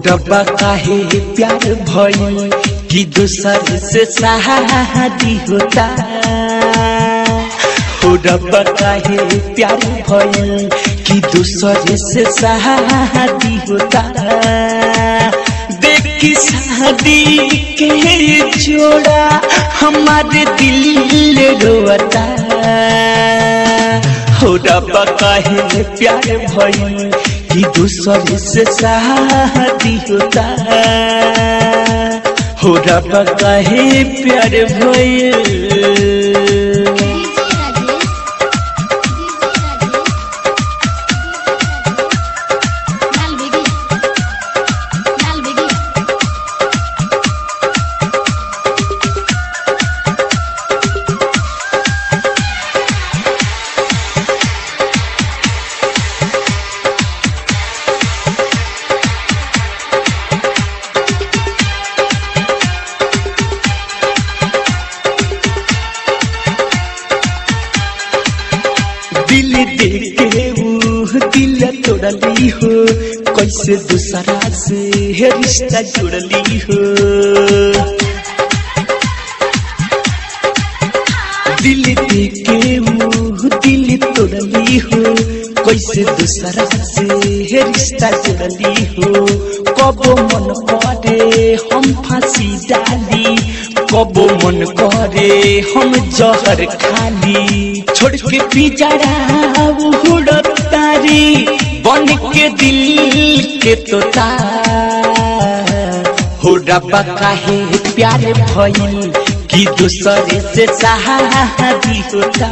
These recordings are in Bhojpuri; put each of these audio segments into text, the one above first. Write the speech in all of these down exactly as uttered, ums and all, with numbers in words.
डब्बा काहे प्यार भइल कि दूसर से शादी होता। हो डब्बा काहे प्यार भइल कि दूसर से शादी होता। देखी शादी के जोड़ा हमारे दिल रोता। हो डब्बा काहे प्यार भइल कि दूसर से शादी होता। हो डब्बा काहे प्यार भइल। दिल देके वो दिल तोड़ली हो, कैसे दूसरा से रिश्ता जोड़ली हो। दिल देके वो दिल तोड़ली हो, कैसे दूसरा से रिश्ता जोड़ली हो। कबो मन करे हम फांसी डाली, कबो मन करे हम जहर खाली। छोड़ के पिंजरा उड़तारी बन के दिल के तोता। हो डब्बा काहे प्यार भइल कि दूसरे से शादी होता।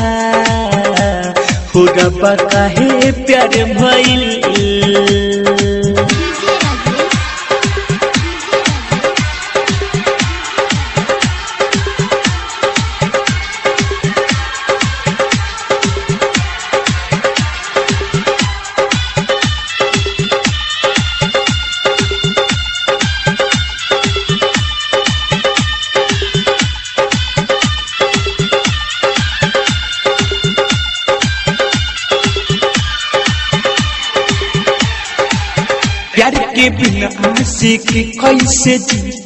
हो डब्बा काहे प्यार भइल। प्यार के बिना आशिक कैसे जी